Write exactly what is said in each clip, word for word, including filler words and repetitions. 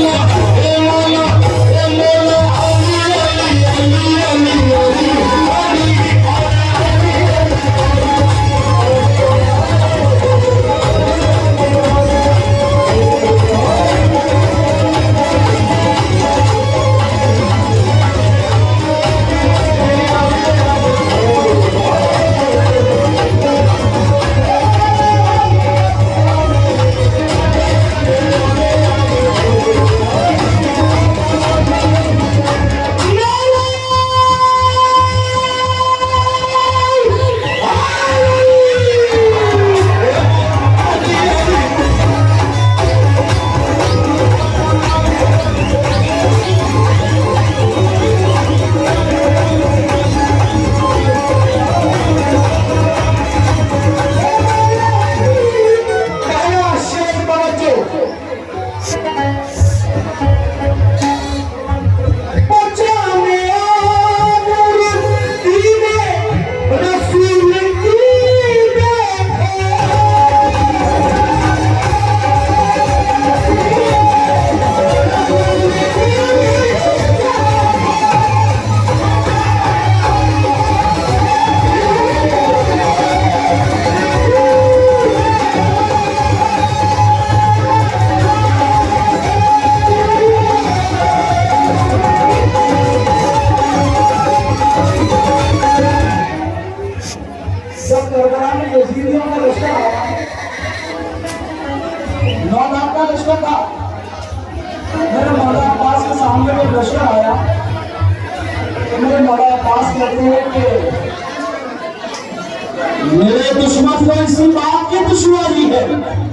मेरे दुश्मन को इसी बात की दुश्मनी है,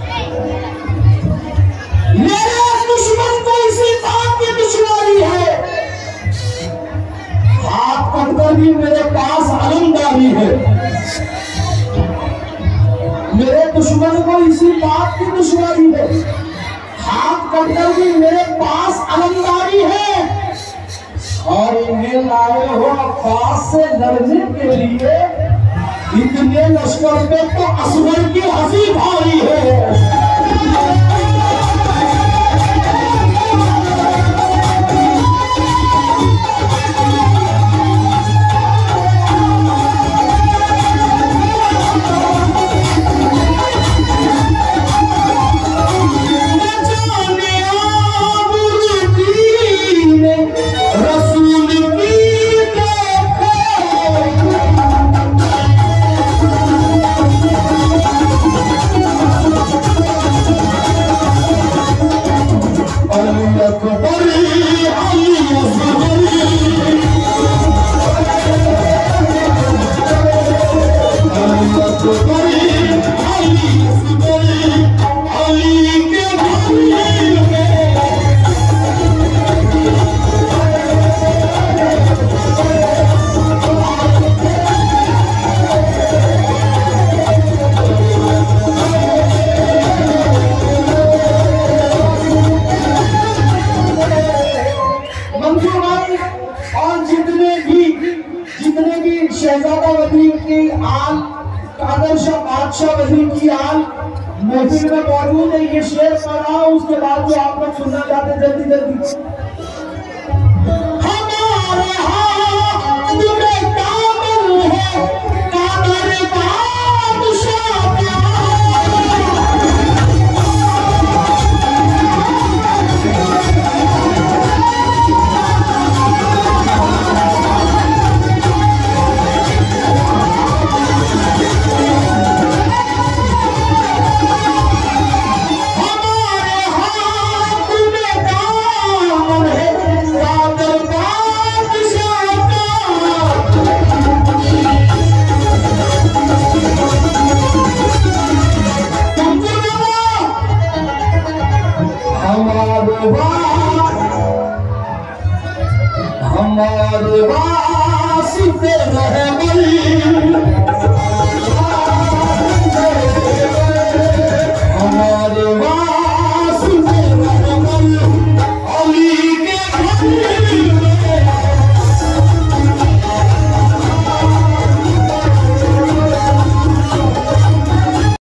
मेरे दुश्मन को इसी बात की दुश्मनी है, हाथ पकड़कर भी मेरे पास अलमदारी है। मेरे दुश्मन को इसी बात की दुश्मनी है, हाथ पकड़कर भी मेरे पास अलमदारी है। और इन्हें लाए हो पास से लड़ने के लिए, इतने लश्कर पे तो असगर की हंसी भारी है। शहजादा वजीर की आल, कादर शाह बादशाह वजीर की आल महफिल में मौजूद है। ये शेर पढ़ रहा हूं, उसके बाद जो आप लोग सुनना चाहते हैं जल्दी जल्दी। हमारे हाथ में कामल है कादर बादशाह का, हमारे वास्ते रहे